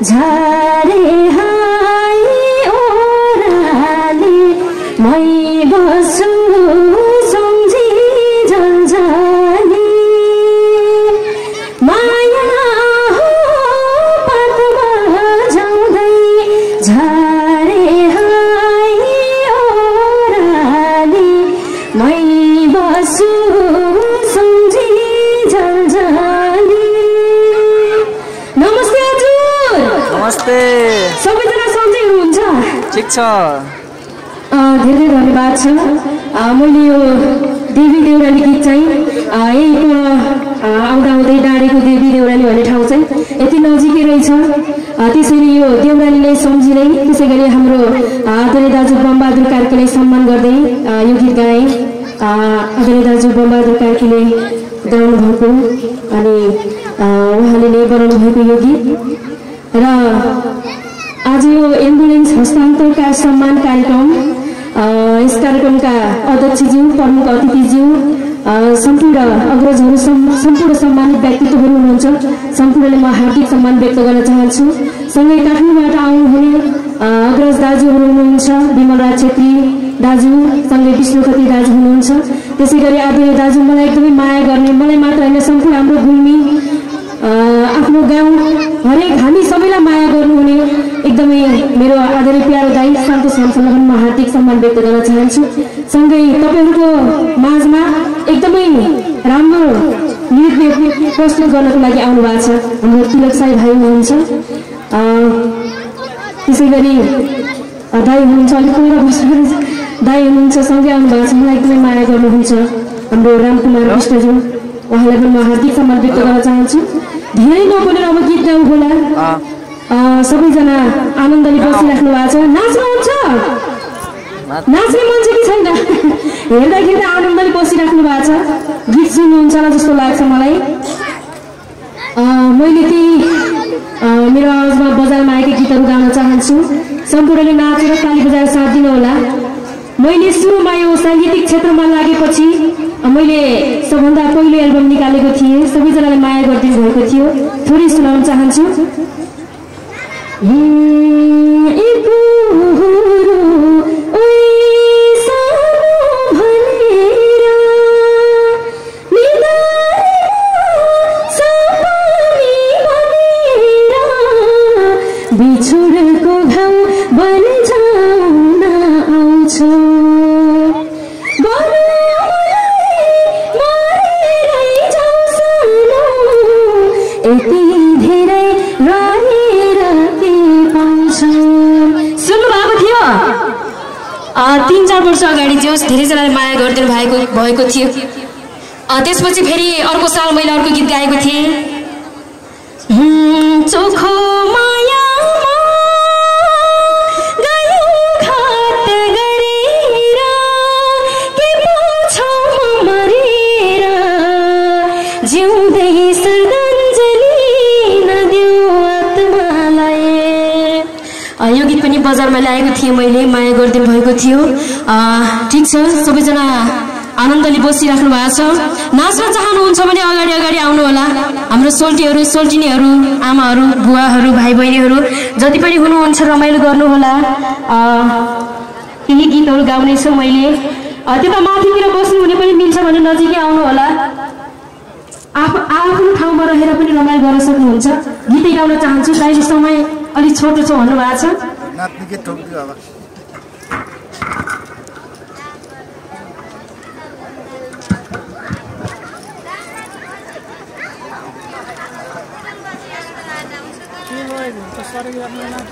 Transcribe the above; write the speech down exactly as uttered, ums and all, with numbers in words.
झारे हाई ओराली मै बस्छु सम्झी जलजाली माया हो पातमा जाउँदै झारे हाई ओराली मै बस्छु सम्झी जलजाली। नमस्ते हजुर। नमस्ते। सबैजना सन्चै हुनुहुन्छ? ठिक छ। धेरै धन्यवाद छ। मैले यो देवी देउराली गीत चाहिँ यही आउँदा आउँदै डाँडेको देवी देउराली भन्ने ठाउँ चाहिँ यति नजिकै रहेछ। त्यसैले यो देउरालीलाई सम्झिँदै त्यसै गरी हाम्रो आदरणीय दाजु बमबहादुर कार्कीलाई सम्मान गर्दै यो गीत गाएँ। आदरणीय दाजु बमबहादुर कार्कीले गाउनु भएको अनि उहाँले नै बनाउनु भएको यो गीत र आज यो एम्बुलेन्स हस्तान्तरका सम्मान कार्यक्रम यस कार्यक्रमका अध्यक्षज्यू प्रमुख अतिथिज्यू सम्पूर्ण अग्रजहरू सम्पूर्ण सम्मानित व्यक्तित्वहरू हुनुहुन्छ। सम्पूर्णले म हार्दिक सम्मान व्यक्त गर्न चाहन्छु। सँगै काठमाडौँबाट आउनुहुने अग्रज दाजुहरू हुनुहुन्छ, विमलराज छेत्री दाजु, सँगै विष्णुपति दाजु हुनुहुन्छ। त्यसै गरी आदरणीय दाजु मलाई एकदमै माया गर्ने, मलाई मात्र होइन सम्पूर्ण हाम्रो गुल्मी आफ्नो गाउँ हरेक हामी सबैलाई माया गर्नुहुने एकदमै मेरो आदरणीय प्यारो दाइ सन्तोष शमशेरलाई म हार्दिक सम्मान व्यक्त गर्न चाहन्छु। सँगै तपाईँहरूको माझमा एकदमै राम्रो नृत्य प्रस्तुत गर्नको लागि आउनु भएको छ हाम्रो तिलक साई भाइ हुनुहुन्छ। त्यसै गरी दाइ हुनुहुन्छ, अलिक पहिला बस्नु दाइ हुनुहुन्छ, सँगै आउनु भएको छ। मलाई एकदमै माया गर्नुहुन्छ हाम्रो रामकुमार विष्टज्यू, उहाँलाई पनि म हार्दिक सम्मान व्यक्त गर्न चाहन्छु। धेरै नबोलेर अब गीत गाउँ होला। सबैजना आनन्दले बसिराख्नु भएको छ। नाच्नुहुन्छ? नाच्ने मन छ कि छैन? हेर्दाखेरि आनन्दले बसिराख्नु भएको छ। गीत सुन्नुहुन्छ होला जस्तो लाग्छ मलाई। मैले त्यही मेरो आवाजमा बजारमा आएका गीतहरू गाउन चाहन्छु। सम्पूर्णले नाचेर ताली बजाएर साथ दिनु होला। मैले सुरुमा यो साङ्गीतिक क्षेत्रमा लागेपछि मैले सबभन्दा पहिलो एल्बम निकालेको थिएँ। सबैजनाले माया गरिदिनु भएको थियो। थोरै सुनाउन चाहन्छु। बिछोडको घाउ बन जाउन आउँछ यति धेरै रहेर के पाउँछ। सुन्नु भएको थियो? तिन चार वर्ष अगाडि जो धेरैजनाले माया गरिदिनु भएको भएको थियो। त्यसपछि फेरि अर्को साल मैले अर्को गीत गाएको थिएँ। चोखो माया यो गीत पनि बजारमा ल्याएको थिएँ मैले, माया गरिदिनु भएको थियो। ठिक छ, सबैजना आनन्दले बसिराख्नु भएको छ। नाच्न चाहनुहुन्छ भने अगाडि अगाडि आउनु होला। हाम्रो सोल्टीहरू, सोल्टिनीहरू, आमाहरू, बुवाहरू, भाइ बहिनीहरू जति पनि हुनुहुन्छ रमाइलो गर्नुहोला। केही गीतहरू गाउनेछु मैले। त्यता माथितिर बस्नुहुने पनि मिल्छ भने नजिकै आउनु होला। आफू आफ्नो ठाउँमा रहेर पनि रमाइलो गर्न सक्नुहुन्छ। गीतै गाउन चाहन्छु। दाइले समय अलिक छोटो छ भन्नुभएको छ।